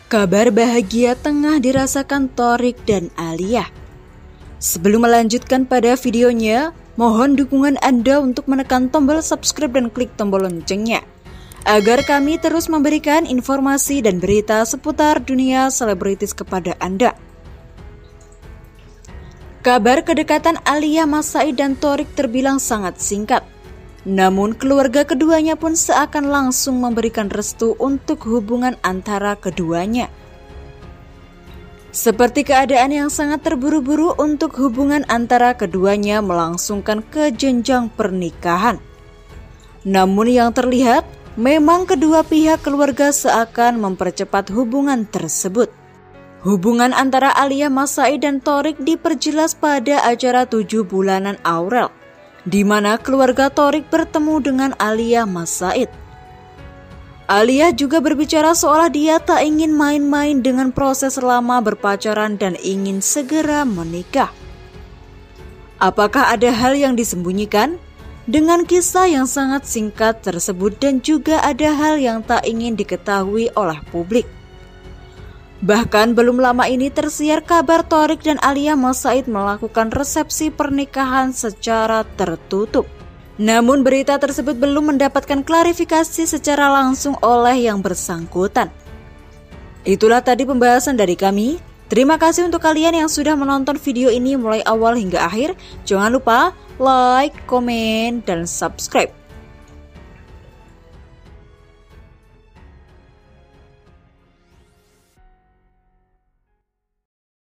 Kabar bahagia tengah dirasakan Thorik dan Alia. Sebelum melanjutkan pada videonya, mohon dukungan Anda untuk menekan tombol subscribe dan klik tombol loncengnya, agar kami terus memberikan informasi dan berita seputar dunia selebritis kepada Anda. Kabar kedekatan Alia Mas Said dan Thorik terbilang sangat singkat. Namun keluarga keduanya pun seakan langsung memberikan restu untuk hubungan antara keduanya. Seperti keadaan yang sangat terburu-buru untuk hubungan antara keduanya melangsungkan ke jenjang pernikahan. Namun yang terlihat, memang kedua pihak keluarga seakan mempercepat hubungan tersebut. Hubungan antara Alia Mas Said dan Thorik diperjelas pada acara 7 bulanan Aurel, di mana keluarga Thorik bertemu dengan Alia Mas Said. Alia juga berbicara seolah dia tak ingin main-main dengan proses lama berpacaran dan ingin segera menikah. Apakah ada hal yang disembunyikan? Dengan kisah yang sangat singkat tersebut dan juga ada hal yang tak ingin diketahui oleh publik. Bahkan belum lama ini tersiar kabar Thorik dan Alia Mas Said melakukan resepsi pernikahan secara tertutup. Namun berita tersebut belum mendapatkan klarifikasi secara langsung oleh yang bersangkutan. Itulah tadi pembahasan dari kami. Terima kasih untuk kalian yang sudah menonton video ini mulai awal hingga akhir. Jangan lupa like, komen, dan subscribe.